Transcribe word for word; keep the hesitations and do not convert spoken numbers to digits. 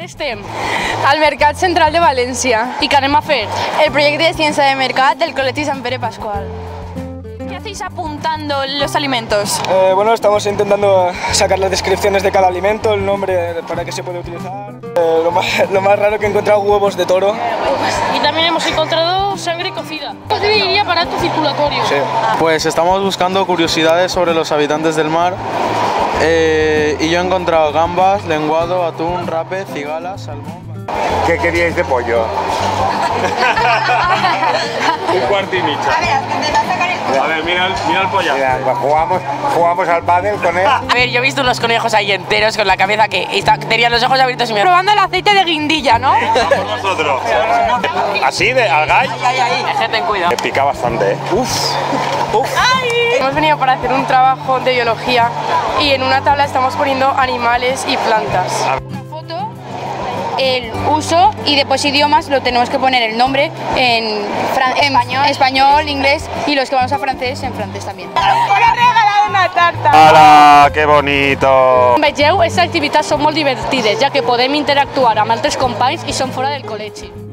On estem? Al Mercat Central de Valencia. ¿Y qué anem a fer? El proyecto de ciencia de mercat del Colegio San Pere Pascual. ¿Qué hacéis apuntando los alimentos? Eh, bueno, estamos intentando sacar las descripciones de cada alimento, el nombre para qué se puede utilizar. Eh, lo, más, lo más raro que he encontrado, huevos de toro. Y también hemos encontrado sangre cocida. Posible aparato circulatorio. Sí. Pues estamos buscando curiosidades sobre los habitantes del mar eh, y yo he encontrado gambas, lenguado, atún, rape, cigala, salmón. ¿Qué queríais de pollo? Un cuarto y micha. A ver, mira el, mira el pollo. Mira, jugamos, jugamos al pádel con él. A ver, yo he visto unos conejos ahí enteros con la cabeza que está, tenían los ojos abiertos y me... Probando el aceite de guindilla, ¿no? Vamos nosotros. ¿Así, de al gall? Ay, ay, ay. Es que ten cuidado. Me pica bastante, ¿eh? Uf. Hemos venido para hacer un trabajo de biología y en una tabla estamos poniendo animales y plantas. El uso y después idiomas lo tenemos que poner el nombre en, fran en español. español, inglés y los que vamos a francés en francés también. ¡Me ha regalado una tarta! ¡Hala, qué bonito! Vegeu, aquestes activitats són molt divertides, ja que podem interactuar amb altres companys i són fora del col·legi.